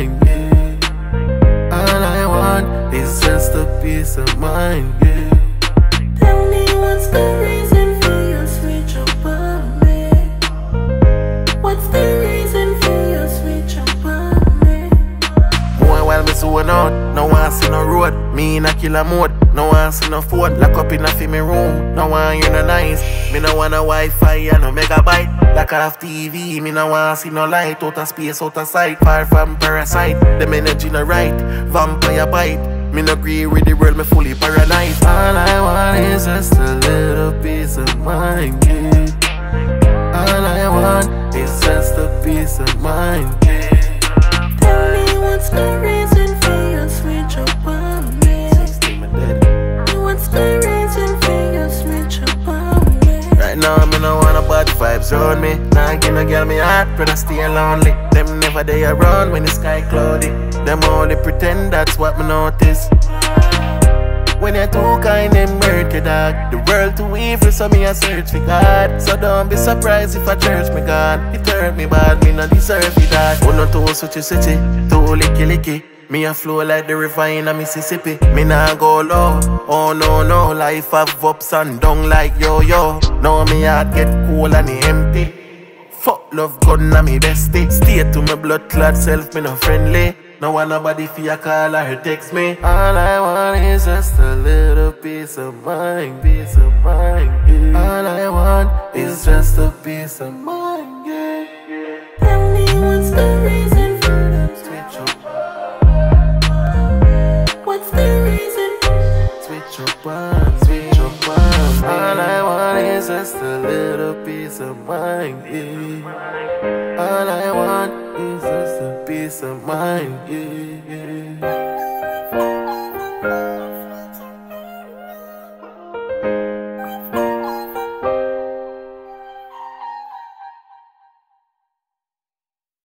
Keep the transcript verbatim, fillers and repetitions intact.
mind, yeah. All I want is just a peace of mind, yeah. Tell me what's the reason for your switch up on me? What's the reason for your switch up on me? More while me zone out, no one see no road. Me in a killer mode, no one see no phone. Lock up in a fi me room, no one you no nice. Me no want a Wi-Fi and no megabyte. Lock off T V, me no want see no light. Out of space, out of sight, far from parasite. Them energy no right, vampire bite. Me no agree with the world, me fully paranoid. All I want is just a little peace of mind, yeah. All I want is just a peace of mind, yeah. Tell me what's the reason for your switch up on me? What's the reason for your switch up on me? Right now, me no want a bad vibes around me. Nah, give no girl me heart, rather stay lonely. Them never they around when the sky cloudy. Them only pretend that's what me notice. When you're too kind, them hurt you, dog. The world too evil, so me a search for God. So don't be surprised if I church me gone. It hurt me bad, me no deserve it, dog. Oh no, too such a city, too licky licky. Me a flow like the river in a Mississippi. Me nah go low, oh no no. Life have ups and down like yo-yo. Now me heart get cold and it empty. Fuck love gun na me bestie. Stay to my blood clot self, me no friendly. No want nobody for your call or text me. All I want is just a little peace of mind, peace of mind, yeah. All I want is just a peace of mind, yeah. Tell me what's the reason for them Switch up, What's the reason? switch up, on, switch up, on. All I want is just a little peace of mind, yeah. All I want is just a peace of mind, yeah, yeah.